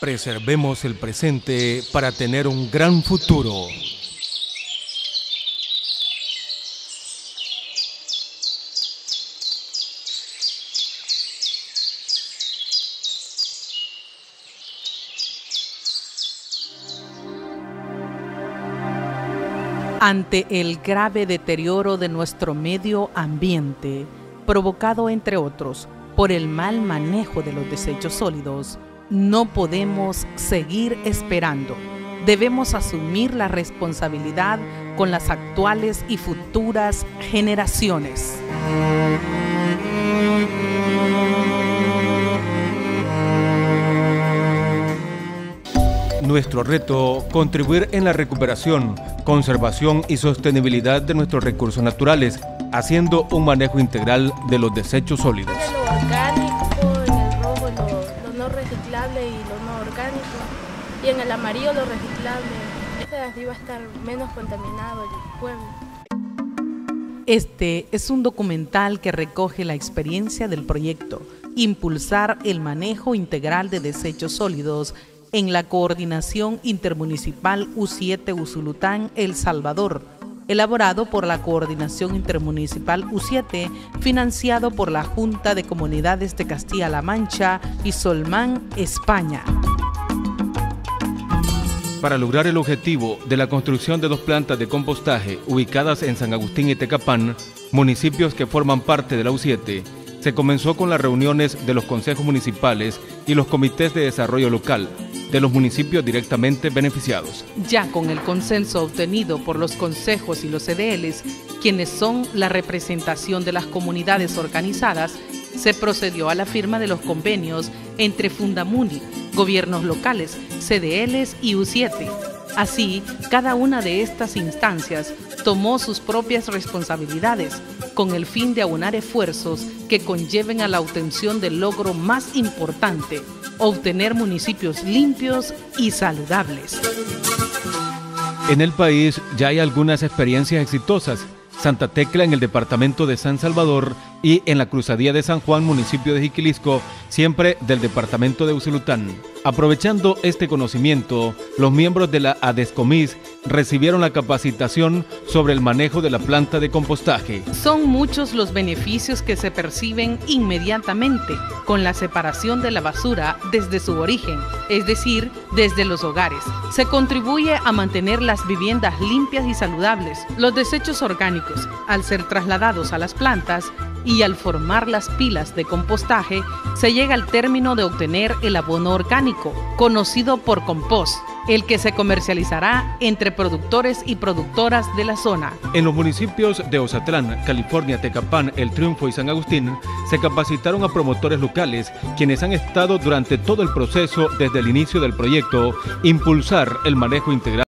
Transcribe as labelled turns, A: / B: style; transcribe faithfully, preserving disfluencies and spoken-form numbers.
A: Preservemos el presente para tener un gran futuro.
B: Ante el grave deterioro de nuestro medio ambiente, provocado entre otros por el mal manejo de los desechos sólidos, no podemos seguir esperando. Debemos asumir la responsabilidad con las actuales y futuras generaciones.
A: Nuestro reto, contribuir en la recuperación, conservación y sostenibilidad de nuestros recursos naturales, haciendo un manejo integral de los desechos sólidos.
C: Lo orgánico, en el rojo lo, lo no reciclable y lo no orgánico, y en el amarillo lo reciclable. Este de así va a estar menos contaminado el pueblo.
B: Este es un documental que recoge la experiencia del proyecto Impulsar el manejo integral de desechos sólidos en la Coordinación Intermunicipal U siete Usulután, El Salvador, elaborado por la Coordinación Intermunicipal U siete, financiado por la Junta de Comunidades de Castilla-La Mancha y Solman, España.
A: Para lograr el objetivo de la construcción de dos plantas de compostaje ubicadas en San Agustín y Tecapán, municipios que forman parte de la U siete, se comenzó con las reuniones de los consejos municipales y los comités de desarrollo local de los municipios directamente beneficiados.
B: Ya con el consenso obtenido por los consejos y los C D Ls, quienes son la representación de las comunidades organizadas, se procedió a la firma de los convenios entre Fundamuni, gobiernos locales, C D Ls y U siete. Así, cada una de estas instancias tomó sus propias responsabilidades con el fin de aunar esfuerzos que conlleven a la obtención del logro más importante: obtener municipios limpios y saludables.
A: En el país ya hay algunas experiencias exitosas. Santa Tecla en el departamento de San Salvador y en la Cruzadía de San Juan, municipio de Jiquilisco, siempre del departamento de Usulután. Aprovechando este conocimiento, los miembros de la ADESCOMIS recibieron la capacitación sobre el manejo de la planta de compostaje.
B: Son muchos los beneficios que se perciben inmediatamente con la separación de la basura desde su origen, es decir, desde los hogares. Se contribuye a mantener las viviendas limpias y saludables. Los desechos orgánicos, al ser trasladados a las plantas y al formar las pilas de compostaje, se llega al término de obtener el abono orgánico, conocido por compost, el que se comercializará entre productores y productoras de la zona.
A: En los municipios de Ozatlán, California, Tecapán, El Triunfo y San Agustín, se capacitaron a promotores locales, quienes han estado durante todo el proceso desde el inicio del proyecto Impulsar el manejo integral